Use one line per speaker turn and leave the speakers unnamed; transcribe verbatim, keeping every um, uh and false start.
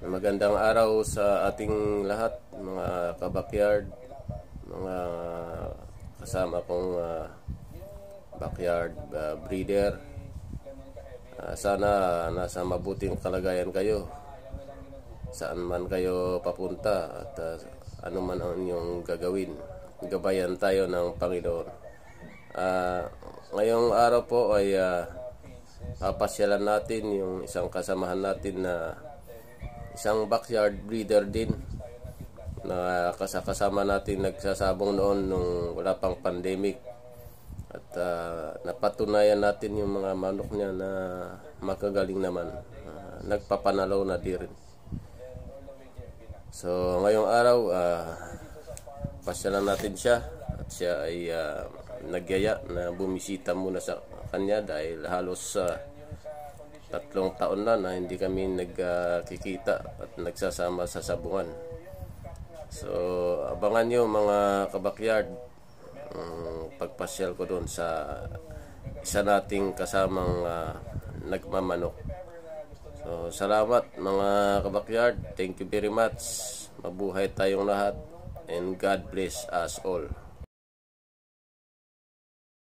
Magandang araw sa ating lahat, mga kabakyard, mga kasama kong uh, backyard uh, breeder. Uh, sana nasa mabuting kalagayan kayo saan man kayo papunta at uh, ano man ang inyong gagawin. Gabayan tayo ng Panginoon. Uh, ngayong araw po ay uh, papasyalan natin yung isang kasamahan natin na isang backyard breeder din na kasama natin nagsasabong noon nung wala pang pandemic, at uh, napatunayan natin yung mga manok niya na makagaling naman, uh, nagpapanalaw na di rin. So ngayong araw uh, pasyalan natin siya, at siya ay uh, nagyaya na bumisita muna sa kanya dahil halos uh, tatlong taon na na hindi kami nagkikita uh, at nagsasama sa sabungan. So abangan nyo mga kabakyard um, pagpasyal ko doon sa isa nating kasamang uh, nagmamanok. So salamat mga kabakyard, thank you very much, mabuhay tayong lahat, and God bless us all.